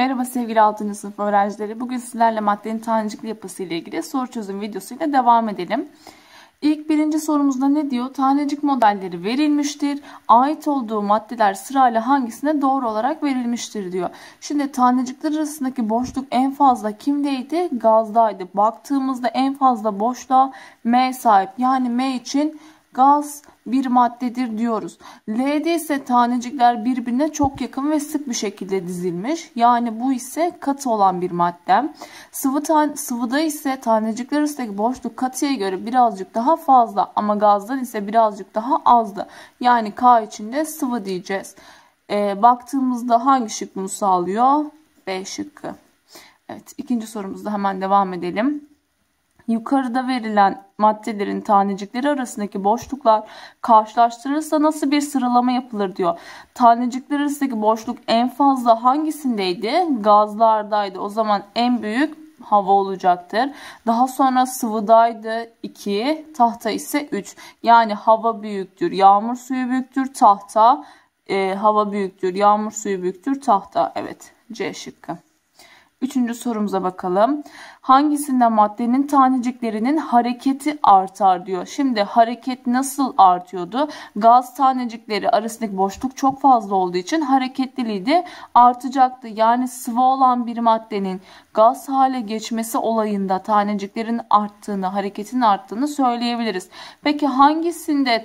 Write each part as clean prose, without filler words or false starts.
Merhaba sevgili 6. sınıf öğrencileri. Bugün sizlerle maddenin tanecikli yapısı ile ilgili soru çözüm videosuyla devam edelim. İlk birinci sorumuzda ne diyor? Tanecik modelleri verilmiştir. Ait olduğu maddeler sırayla hangisine doğru olarak verilmiştir diyor. Şimdi tanecikler arasındaki boşluk en fazla kimdeydi? Gazdaydı. Baktığımızda en fazla boşluğa M sahip. Yani M için gaz bir maddedir diyoruz. L'de ise tanecikler birbirine çok yakın ve sık bir şekilde dizilmiş. Yani bu ise katı olan bir madde. Sıvıda ise tanecikler arasındaki boşluk katıya göre birazcık daha fazla ama gazdan ise birazcık daha azdı. Yani K için de sıvı diyeceğiz. Baktığımızda hangi şık bunu sağlıyor? B şıkkı. Evet, ikinci sorumuzda hemen devam edelim. Yukarıda verilen maddelerin tanecikleri arasındaki boşluklar karşılaştırılırsa nasıl bir sıralama yapılır diyor. Tanecikler arasındaki boşluk en fazla hangisindeydi? Gazlardaydı. O zaman en büyük hava olacaktır. Daha sonra sıvıdaydı 2, tahta ise 3. Yani hava büyüktür, yağmur suyu büyüktür, tahta. Hava büyüktür, yağmur suyu büyüktür, tahta. Evet, C şıkkı. Üçüncü sorumuza bakalım. Hangisinde maddenin taneciklerinin hareketi artar diyor. Şimdi hareket nasıl artıyordu? Gaz tanecikleri arasındaki boşluk çok fazla olduğu için hareketliliği de artacaktı. Yani sıvı olan bir maddenin gaz hale geçmesi olayında taneciklerin arttığını, hareketin arttığını söyleyebiliriz. Peki hangisinde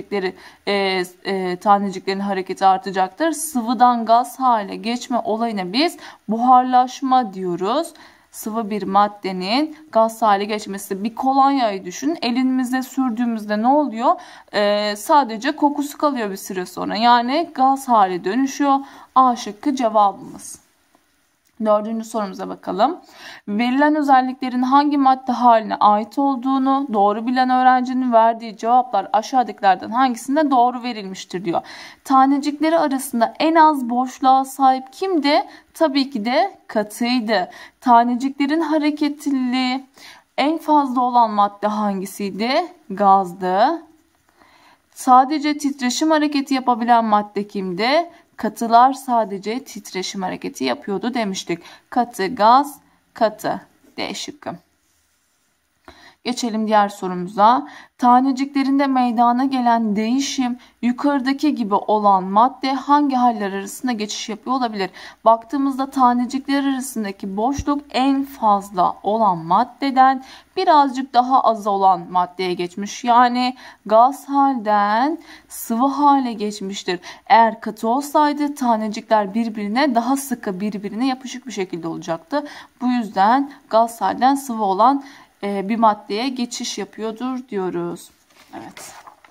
taneciklerin hareketi artacaktır? Sıvıdan gaz hale geçme olayına biz buharlaşma diyoruz. Sıvı bir maddenin gaz hale geçmesi. Bir kolonyayı düşün. Elimizde sürdüğümüzde ne oluyor? Sadece kokusu kalıyor bir süre sonra. Yani gaz hale dönüşüyor. A şıkkı cevabımız. Dördüncü sorumuza bakalım. Verilen özelliklerin hangi madde haline ait olduğunu doğru bilen öğrencinin verdiği cevaplar aşağıdakilerden hangisinde doğru verilmiştir diyor. Tanecikleri arasında en az boşluğa sahip kimdi? Tabii ki de katıydı. Taneciklerin hareketliliği en fazla olan madde hangisiydi? Gazdı. Sadece titreşim hareketi yapabilen madde kimdi? Katılar sadece titreşim hareketi yapıyordu demiştik. Katı, gaz, katı. D şıkkı. Geçelim diğer sorumuza. Taneciklerinde meydana gelen değişim yukarıdaki gibi olan madde hangi haller arasında geçiş yapıyor olabilir? Baktığımızda tanecikler arasındaki boşluk en fazla olan maddeden birazcık daha az olan maddeye geçmiş. Yani gaz halden sıvı hale geçmiştir. Eğer katı olsaydı tanecikler birbirine daha sıkı, birbirine yapışık bir şekilde olacaktı. Bu yüzden gaz halden sıvı olan bir maddeye geçiş yapıyordur diyoruz. Evet.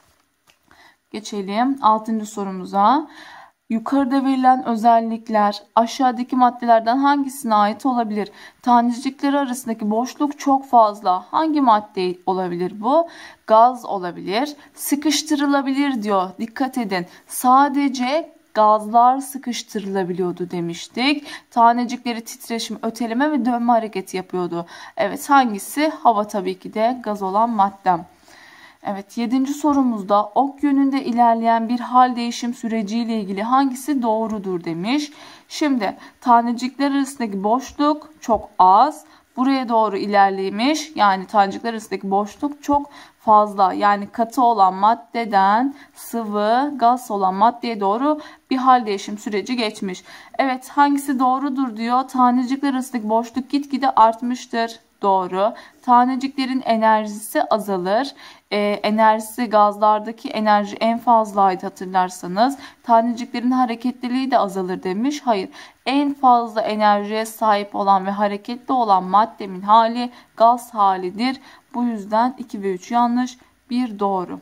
Geçelim 6. sorumuza. Yukarıda verilen özellikler aşağıdaki maddelerden hangisine ait olabilir? Tanecikleri arasındaki boşluk çok fazla. Hangi madde olabilir bu? Gaz olabilir. Sıkıştırılabilir diyor. Dikkat edin. Sadece gazlar sıkıştırılabiliyordu demiştik. Tanecikleri titreşim, öteleme ve dönme hareketi yapıyordu. Evet, hangisi? Hava tabii ki de gaz olan maddem. Evet, 7. sorumuzda ok yönünde ilerleyen bir hal değişim süreciyle ilgili hangisi doğrudur demiş. Şimdi tanecikler arasındaki boşluk çok az. Buraya doğru ilerlemiş. Yani tanecikler arasındaki boşluk çok fazla. Yani katı olan maddeden sıvı, gaz olan maddeye doğru bir hal değişim süreci geçmiş. Evet, hangisi doğrudur diyor. Tanecikler arasındaki boşluk gitgide artmıştır. Doğru. Taneciklerin enerjisi azalır. Enerjisi gazlardaki enerji en fazlaydı hatırlarsanız. Taneciklerin hareketliliği de azalır demiş. Hayır. En fazla enerjiye sahip olan ve hareketli olan maddenin hali gaz halidir. Bu yüzden 2 ve 3 yanlış, 1 doğru.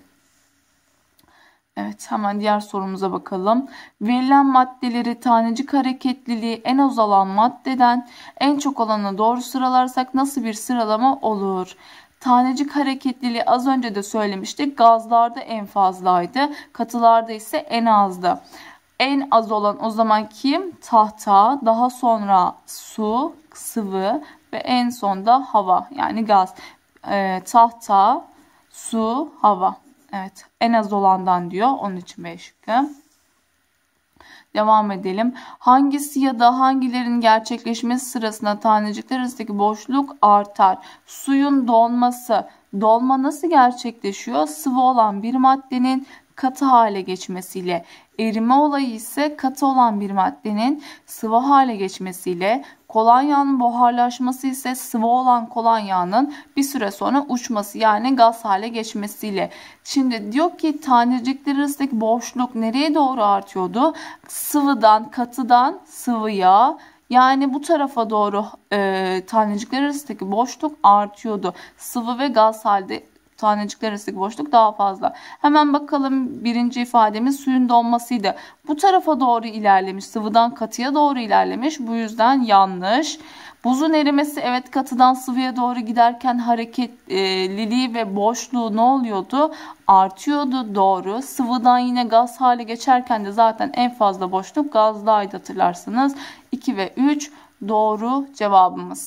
Evet, hemen diğer sorumuza bakalım. Verilen maddeleri tanecik hareketliliği en az olan maddeden en çok olana doğru sıralarsak nasıl bir sıralama olur? Tanecik hareketliliği az önce de söylemiştik. Gazlarda en fazlaydı. Katılarda ise en azdı. En az olan o zaman kim? Tahta, daha sonra su, sıvı ve en sonda hava, yani gaz. Tahta, su, hava. Evet, en az olandan diyor. Onun için B şıkkı. Devam edelim. Hangisi ya da hangilerinin gerçekleşmesi sırasında tanecikler arasındaki boşluk artar? Suyun donması. Dolma nasıl gerçekleşiyor? Sıvı olan bir maddenin katı hale geçmesiyle. Erime olayı ise katı olan bir maddenin sıvı hale geçmesiyle. Kolonyanın buharlaşması ise sıvı olan kolonyanın bir süre sonra uçması, yani gaz hale geçmesiyle. Şimdi diyor ki tanecikler arasındaki boşluk nereye doğru artıyordu? Sıvıdan, katıdan sıvıya, yani bu tarafa doğru tanecikler arasındaki boşluk artıyordu. Sıvı ve gaz halde tanecikler arasındaki boşluk daha fazla. Hemen bakalım, birinci ifademiz suyun donmasıydı. Bu tarafa doğru ilerlemiş. Sıvıdan katıya doğru ilerlemiş. Bu yüzden yanlış. Buzun erimesi, evet, katıdan sıvıya doğru giderken hareketliliği ve boşluğu ne oluyordu? Artıyordu, doğru. Sıvıdan yine gaz hale geçerken de zaten en fazla boşluk gazdaydı, hatırlarsınız. 2 ve 3 doğru cevabımız.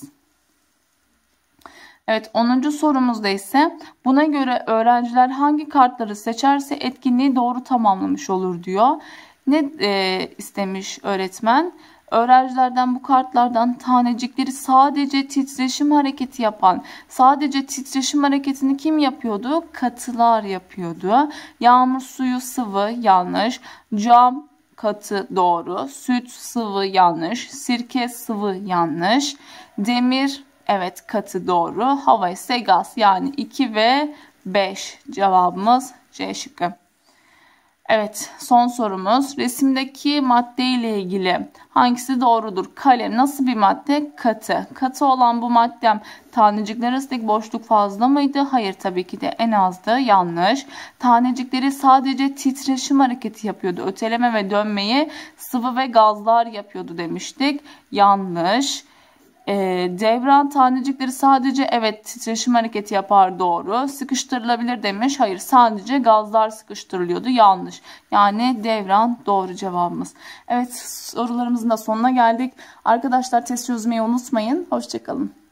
Evet, 10. sorumuzda ise buna göre öğrenciler hangi kartları seçerse etkinliği doğru tamamlamış olur diyor. Ne istemiş öğretmen? Öğrencilerden bu kartlardan tanecikleri sadece titreşim hareketi yapan, sadece titreşim hareketini kim yapıyordu? Katılar yapıyordu. Yağmur suyu sıvı, yanlış. Cam katı, doğru. Süt sıvı, yanlış. Sirke sıvı, yanlış. Demir, evet, katı, doğru. Hava ise gaz, yani 2 ve 5 cevabımız C şıkkı. Evet, son sorumuz. Resimdeki madde ile ilgili hangisi doğrudur? Kalem nasıl bir madde? Katı. Katı olan bu maddem tanecikler arasındaki boşluk fazla mıydı? Hayır, tabii ki de en azdı. Yanlış. Tanecikleri sadece titreşim hareketi yapıyordu. Öteleme ve dönmeyi sıvı ve gazlar yapıyordu demiştik. Yanlış. Devran tanecikleri sadece, evet, titreşim hareketi yapar, doğru. Sıkıştırılabilir demiş. Hayır, sadece gazlar sıkıştırılıyordu, yanlış. Yani devran doğru cevabımız. Evet, sorularımızın da sonuna geldik. Arkadaşlar, test çözmeyi unutmayın. Hoşçakalın.